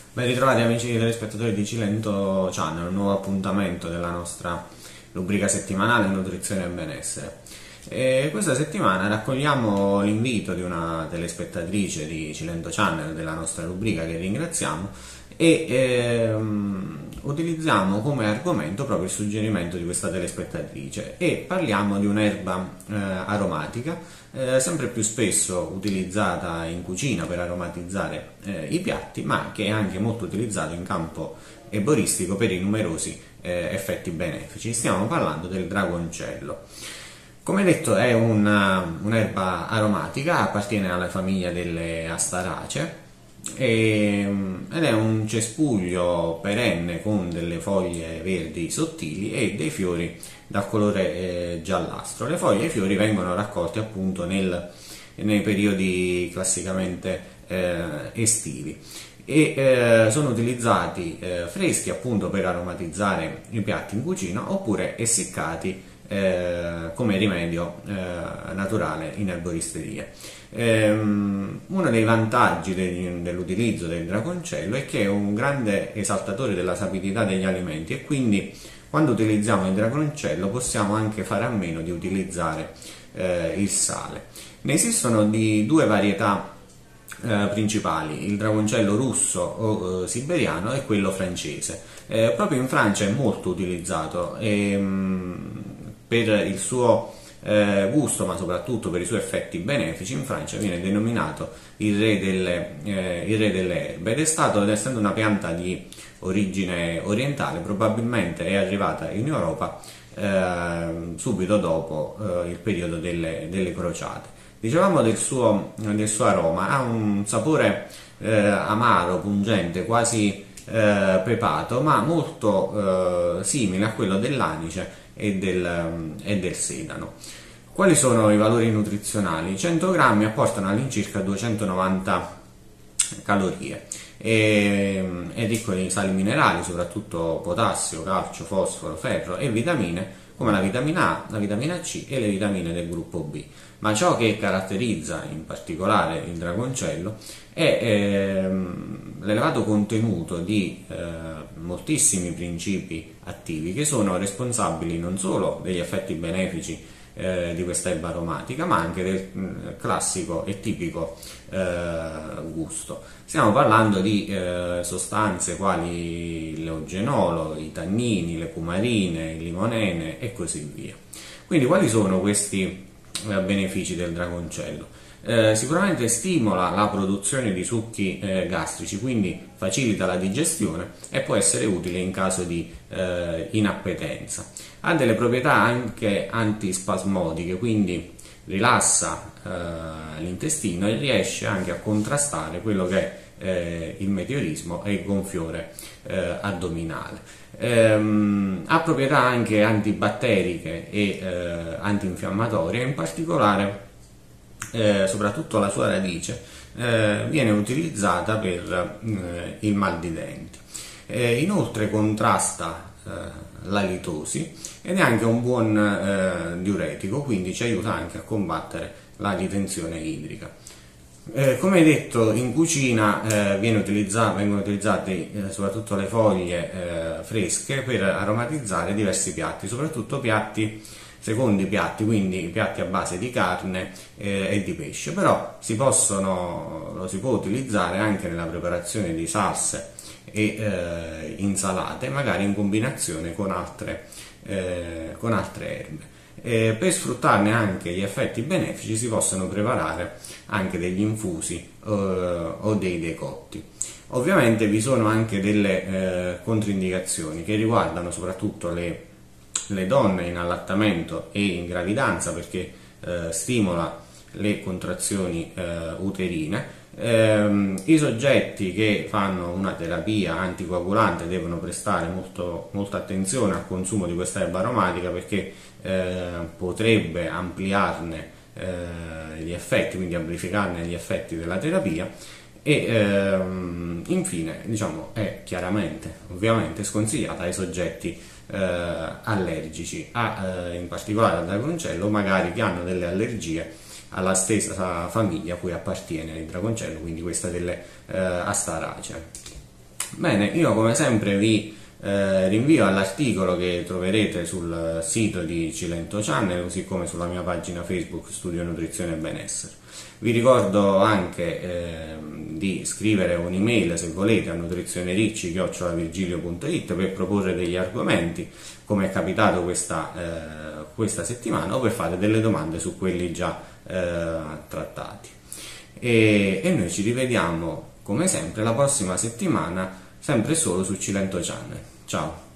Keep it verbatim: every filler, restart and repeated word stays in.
Ben ritrovati amici telespettatori di Cilento Channel, un nuovo appuntamento della nostra rubrica settimanale Nutrizione e Benessere. E questa settimana raccogliamo l'invito di una telespettatrice di Cilento Channel, della nostra rubrica, che ringraziamo, e ehm, utilizziamo come argomento proprio il suggerimento di questa telespettatrice e parliamo di un'erba eh, aromatica eh, sempre più spesso utilizzata in cucina per aromatizzare eh, i piatti, ma che è anche molto utilizzato in campo erboristico per i numerosi eh, effetti benefici. Stiamo parlando del dragoncello. Come detto, è una, un'erba aromatica, appartiene alla famiglia delle astaracee e, ed è un cespuglio perenne con delle foglie verdi sottili e dei fiori dal colore eh, giallastro. Le foglie e i fiori vengono raccolti appunto nel, nei periodi classicamente eh, estivi e eh, sono utilizzati eh, freschi appunto per aromatizzare i piatti in cucina, oppure essiccati Eh, come rimedio eh, naturale in erboristeria. Ehm, uno dei vantaggi de- dell'utilizzo del dragoncello è che è un grande esaltatore della sapidità degli alimenti, e quindi quando utilizziamo il dragoncello possiamo anche fare a meno di utilizzare eh, il sale. Ne esistono di due varietà Eh, principali, il dragoncello russo o eh, siberiano e quello francese. Eh, proprio in Francia è molto utilizzato e, mh, per il suo eh, gusto, ma soprattutto per i suoi effetti benefici. In Francia viene denominato il re delle, eh, il re delle erbe, ed è stato, essendo una pianta di origine orientale, probabilmente è arrivata in Europa eh, subito dopo eh, il periodo delle, delle crociate. Dicevamo del suo, del suo aroma, ha un sapore eh, amaro, pungente, quasi eh, pepato, ma molto eh, simile a quello dell'anice e del, e del sedano. Quali sono i valori nutrizionali? cento grammi apportano all'incirca duecentonovanta calorie. E, è ricco di sali minerali, soprattutto potassio, calcio, fosforo, ferro e vitamine come la vitamina A, la vitamina C e le vitamine del gruppo B. Ma ciò che caratterizza in particolare il dragoncello è ehm, l'elevato contenuto di eh, moltissimi principi attivi che sono responsabili non solo degli effetti benefici eh, di questa erba aromatica, ma anche del mh, classico e tipico eh, gusto. Stiamo parlando di eh, sostanze quali l'eugenolo, i tannini, le cumarine, il limonene e così via. Quindi quali sono questi benefici del dragoncello? Eh, sicuramente stimola la produzione di succhi eh, gastrici, quindi facilita la digestione e può essere utile in caso di eh, inappetenza. Ha delle proprietà anche antispasmodiche, quindi rilassa eh, l'intestino e riesce anche a contrastare quello che è eh, il meteorismo e il gonfiore eh, addominale. Ehm, ha proprietà anche antibatteriche e eh, antinfiammatorie, in particolare eh, soprattutto la sua radice eh, viene utilizzata per eh, il mal di denti. Eh, inoltre contrasta eh, la litosi ed è anche un buon eh, diuretico, quindi ci aiuta anche a combattere la ritenzione idrica. Eh, come detto, in cucina eh, viene utilizzato, vengono utilizzate eh, soprattutto le foglie eh, fresche per aromatizzare diversi piatti, soprattutto piatti, secondi piatti, quindi piatti a base di carne eh, e di pesce. Però si possono, lo si può utilizzare anche nella preparazione di salse e eh, insalate, magari in combinazione con altre, eh, con altre erbe. Eh, per sfruttarne anche gli effetti benefici si possono preparare anche degli infusi eh, o dei decotti. Ovviamente vi sono anche delle eh, controindicazioni che riguardano soprattutto le, le donne in allattamento e in gravidanza, perché eh, stimola le contrazioni eh, uterine. Eh, I soggetti che fanno una terapia anticoagulante devono prestare molto, molta attenzione al consumo di questa erba aromatica, perché eh, potrebbe ampliarne eh, gli effetti, quindi amplificarne gli effetti della terapia. E ehm, infine, diciamo, è chiaramente, ovviamente, sconsigliata ai soggetti eh, allergici, a, eh, in particolare al dragoncello, magari che hanno delle allergie alla stessa famiglia a cui appartiene il dragoncello, quindi questa delle eh, astaracee. Bene, io come sempre vi eh, rinvio all'articolo che troverete sul sito di Cilento Channel, così come sulla mia pagina Facebook Studio Nutrizione e Benessere. Vi ricordo anche eh, di scrivere un'email se volete a nutrizionericci chiocciola virgilio punto it per proporre degli argomenti, come è capitato questa, eh, questa settimana, o per fare delle domande su quelli già eh, trattati. E, e noi ci rivediamo come sempre la prossima settimana, sempre solo su Cilento Channel. Ciao!